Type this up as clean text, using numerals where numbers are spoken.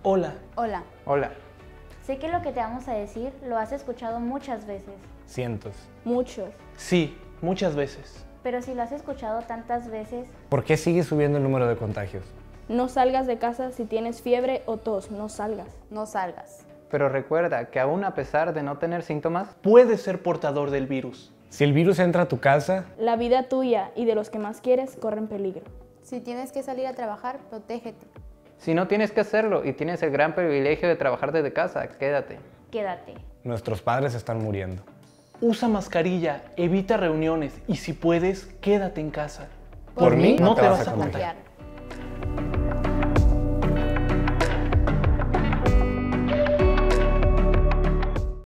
Hola. Hola. Hola. Sé que lo que te vamos a decir lo has escuchado muchas veces, Cientos. Muchos. Sí, muchas veces. pero si lo has escuchado tantas veces, ¿Por qué sigue subiendo el número de contagios? No salgas de casa si tienes fiebre o tos, no salgas. No salgas. Pero recuerda que aún a pesar de no tener síntomas, Puedes ser portador del virus. Si el virus entra a tu casa, La vida tuya y de los que más quieres corren peligro. Si tienes que salir a trabajar, protégete. si no tienes que hacerlo y tienes el gran privilegio de trabajar desde casa, quédate. quédate. nuestros padres están muriendo. Usa mascarilla, evita reuniones y si puedes, quédate en casa. Por mí, no te vas a contagiar.